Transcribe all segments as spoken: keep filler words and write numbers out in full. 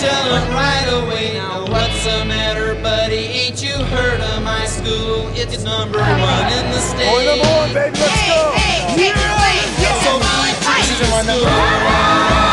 tell them right away. Now what's the matter, buddy? Ain't you heard of my school? It's number one in the state. Oh, number one, baby, let's hey, go. Hey, hey, yeah. hey, hey, So many This is my preachers number school.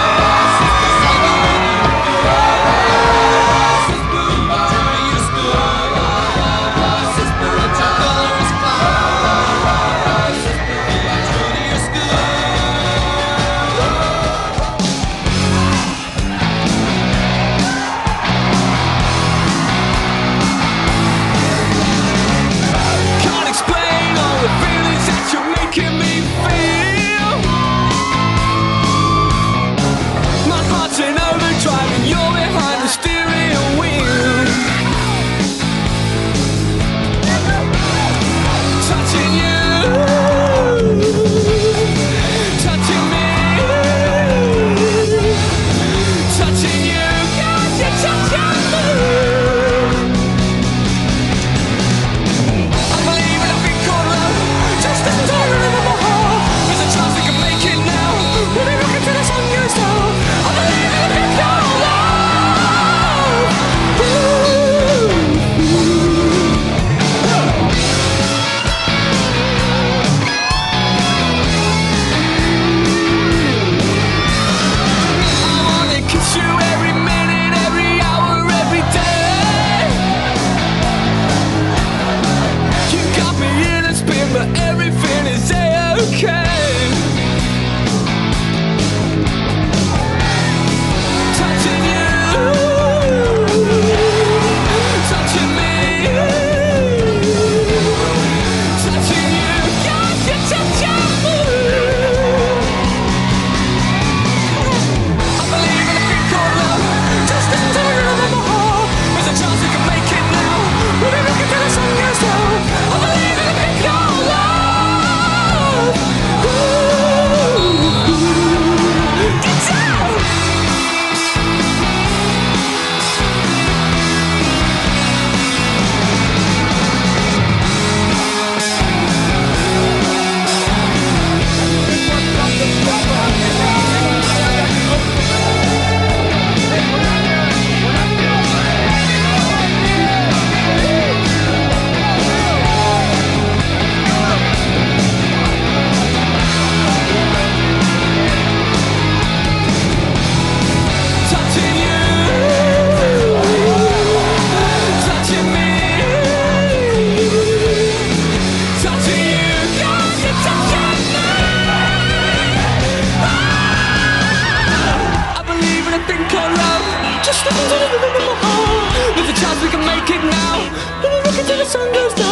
There's a chance we can make it now. When we look into the sun goes down.